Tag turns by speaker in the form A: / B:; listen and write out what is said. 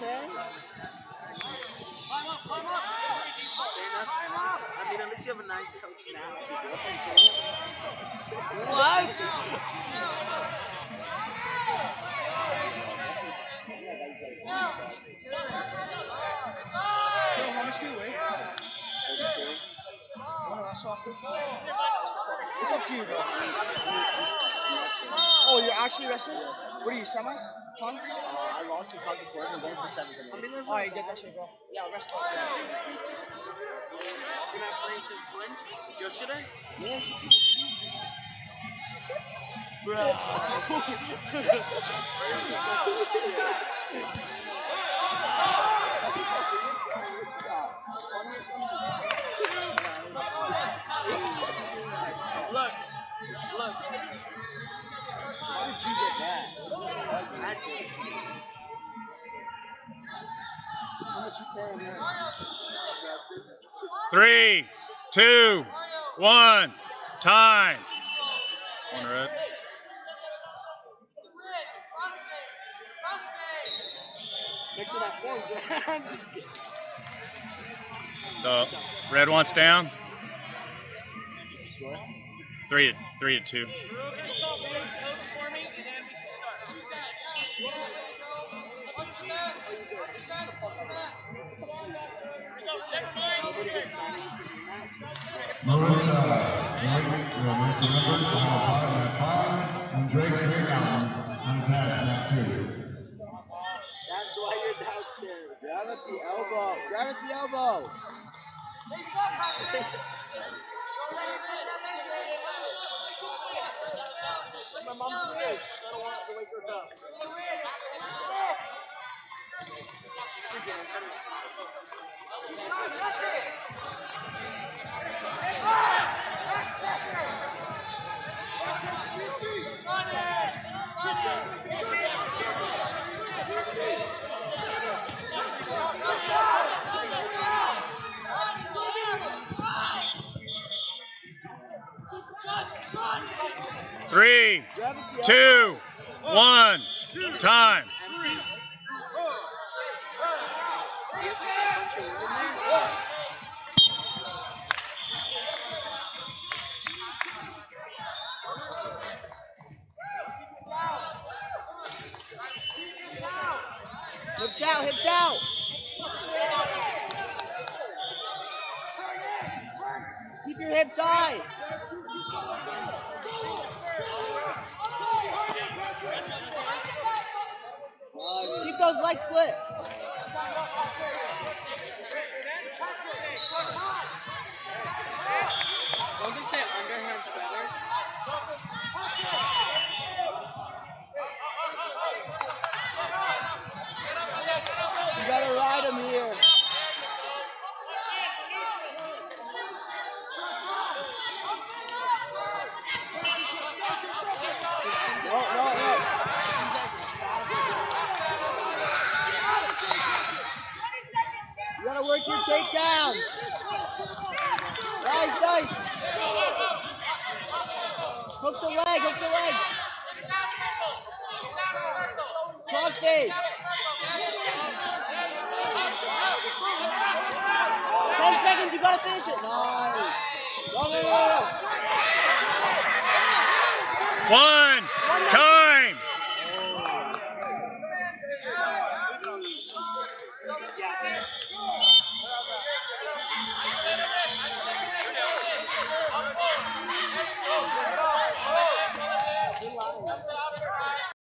A: okay? I mean, unless you have a nice coach now. What?
B: So how much do you weigh?
A: 32.
B: It's up to you, bro. Oh, you're actually wrestling? What are you, semis? Tons?
A: I lost in consequence and going for 7th. I mean, that's
B: Alright, get that shit, bro. Yeah, wrestle.
A: You're not playing since when? Yesterday? Yeah, bro. Look. How did you get that? Magic. How much you paying there?
C: 3, 2, 1, time. On red.
A: Make sure that form's right. I'm just kidding.
C: So red wants down.
A: Score?
C: 3-2.
D: Marissa Lambert, at 5, and Drake Greenmountain unattached at 2.
A: That's why you're downstairs. Grab at the elbow. Grab at the elbow. My mom's fish. I don't want to wake her up. She's sleeping. I'm trying to...
C: Three, 2, 1, time.
A: Hips out, hips out. Keep your hips high. Keep those legs split. Don't they say underhand's better? You gotta ride him here. No. You gotta work your takedowns. Nice. Hook the leg. Cross face. 10 seconds, you gotta finish it. Nice. No.
C: 1, time.